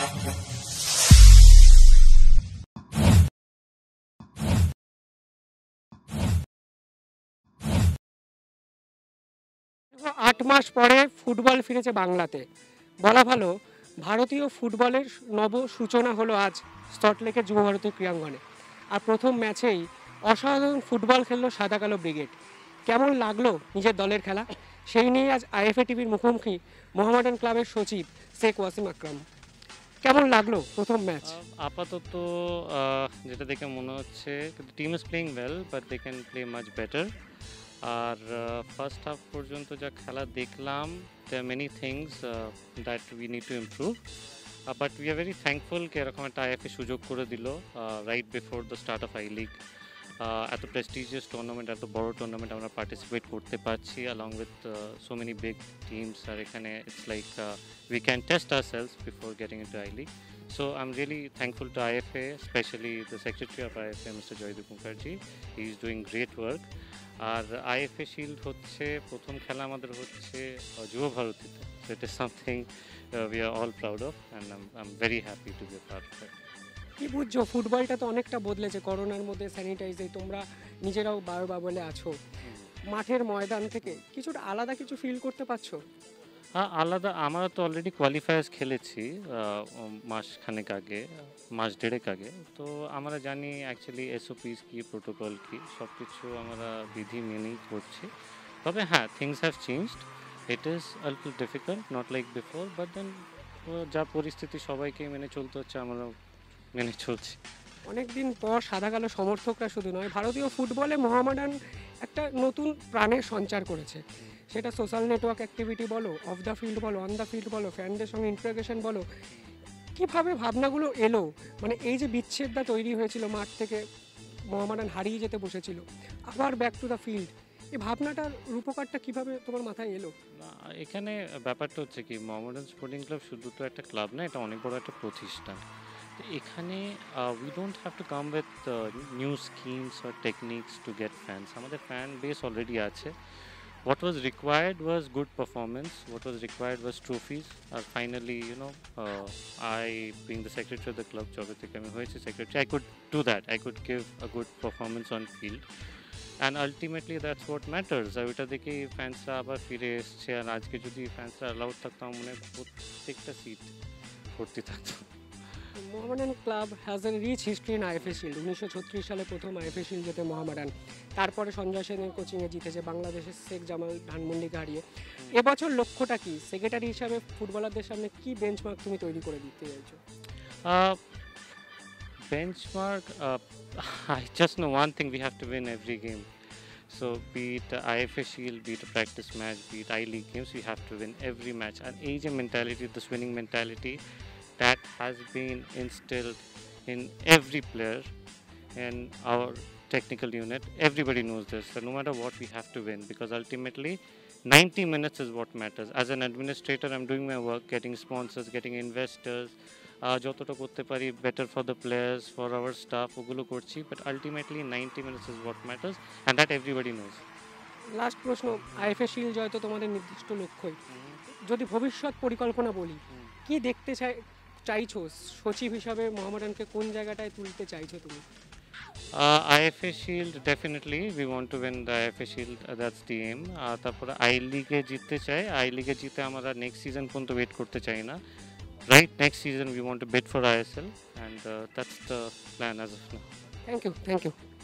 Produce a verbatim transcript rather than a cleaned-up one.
আট মাস পরে ফুটবল ফিরেছে বাংলাতে। বলা ভালো, ভারতীয় ফুটবলের নব সূচনা হলো আজ সল্টলেকের যুব ভারতী ক্রীড়াঙ্গনে। আর প্রথম ম্যাচেই অসাধারণ ফুটবল খেললো সাদা কালো ব্রিগেড। কেমন লাগলো নিজের দলের খেলা, সেই নিয়ে আজ আইএফএ টিভির মুখোমুখি মোহামেডান ক্লাবের সচিব শেখ ওয়াসিম আকরাম। কেমন লাগলো প্রথম ম্যাচ? আহ, আপাতত আহ, যেটা দেখে মনে হচ্ছে team is playing well but they can play much better. আর ফার্স্ট হাফ পর্যন্ত যা খেলা দেখলাম, there many things that we need to improve, but we are very thankful কে এরকম একটা আইএফএ সুযোগ করে দিল right before the start of I league. এত প্রেস্টিজিয়াস টুর্নামেন্ট, এত বড় টুর্নামেন্ট আমরা পার্টিসিপেট করতে পারছি along with uh, so many big teams আর এখানে it's like uh, we can test ourselves before getting into I League. So I'm really thankful to I F A, especially the secretary of I F A, Mister Joydeep Mukherjee. He is doing great work. আর IFA shield হচ্ছে প্রথম খেলা আমাদের হচ্ছে আহ, যুব ভারতীতে, so it is something uh, we are all proud of and I'm, I'm very happy to be a part of it. কি বুঝছো, ফুটবলটা তো অনেকটা বদলেছে করোনার মধ্যে, স্যানিটাইজে তোমরা নিজেরাও বারো বলে আছো, মাঠের ময়দান থেকে কিছুটা আলাদা কিছু ফিল করতে পারছো? হ্যাঁ, আলাদা। আমরা তো অলরেডি কোয়ালিফায়ার্স খেলেছি আহ, উম, মাস খানেক আগে, মাস দেড়েক আগে। তো আমরা জানি অ্যাকচুয়ালি এসওপিস কি, প্রোটোকল কি, সব কিছু আমরা বিধি মেনেই করছি। তবে হ্যাঁ, things have changed. It is a little difficult, not like before, but then যা পরিস্থিতি সবাইকে মেনে চলতে হচ্ছে, আমরা মেনে চলছি। অনেকদিন পর সাদা কালো সমর্থকরা শুধু নয়, ভারতীয় ফুটবলে মোহামেডান একটা নতুন প্রাণের সঞ্চার করেছে। সেটা সোশ্যাল নেটওয়ার্ক অ্যাক্টিভিটি বলো, অফ দ্য ফিল্ড বলো, অন দ্য ফিল্ড বলো, ফ্যানদের সঙ্গে ইন্টারগ্রেশন বলো, কীভাবে ভাবনাগুলো এলো? মানে এই যে বিচ্ছেদটা তৈরি হয়েছিল, মাঠ থেকে মোহামেডান হারিয়ে যেতে বসেছিল, আবার ব্যাক টু দ্য ফিল্ড, এই ভাবনাটার রূপকারটা কীভাবে তোমার মাথায় এলো? না, এখানে ব্যাপারটা হচ্ছে কি, মোহামেডান স্পোর্টিং ক্লাব শুধু তো একটা ক্লাব না, এটা অনেক বড় একটা প্রতিষ্ঠান। তো এখানে we don't have to come with new schemes or techniques to get fans. আমাদের ফ্যান বেস অলরেডি আছে। What was required was good performance. What was required was trophies. And finally, you know, uh, I, being the secretary of the club, job থেকে আমি হয়েছি secretary, I could do that. I could give a good performance on field. And ultimately, that's what matters. আর ওইটা দেখেই ফ্যান্সরা আবার ফিরে এসছে। আর আজকে যদি ফ্যান্সরা অ্যালাউড থাকতো, আমার মনে হয় প্রত্যেকটা সিট ভর্তি থাকতো। Mohammedan club has an rich history in IFA shield. উনিশশো ছত্রিশ সালে প্রথম আইএফএ শিল্ড জেতে মোহামেডান। তারপরে সঞ্জয় সেনের কোচিংয়ে জিতেছে বাংলাদেশের শেখ জামাল ধানমন্ডিকে হারিয়ে। এবছর লক্ষ্যটা কি? সেক্রেটারি হিসাবে ফুটবলারদের সামনে কি বেঞ্চমার্ক তুমি তৈরি করে দিতে চাইছো? Uh, benchmark, uh, I just know one thing: we have to win every game. So, be it uh, I F A Shield, be it a practice match, be it I League games, we have to win every match. And age mentality, this winning mentality, that has been instilled in every player in our technical unit. Everybody knows this. So, no matter what, we have to win, because ultimately, ninety minutes is what matters. As an administrator, I'm doing my work, getting sponsors, getting investors. Uh, যতটা করতে পারি better for the players, for our staff, ওগুলো করছি, but ultimately ninety minutes is what matters and that everybody knows. Last প্রশ্ন, IFA shield জয় তো তোমাদের নির্দিষ্ট লক্ষ্যই, যদি ভবিষ্যৎ পরিকল্পনা বলি, কি দেখতে চাই চাইছো সচিব হিসাবে? মোহামেডানকে কোন জায়গাটায় তুলতে চাইছো তুমি? I F A shield, definitely we want to win the I F A shield, that's the aim. তারপরে আই লিগে জিততে চাই। আই লিগে জিতে আমরা নেক্সট সিজন পর্যন্ত ওয়েট করতে চাই না। Right, next season we want to bid for I S L, and uh, that's the plan as of now. Thank you, thank you.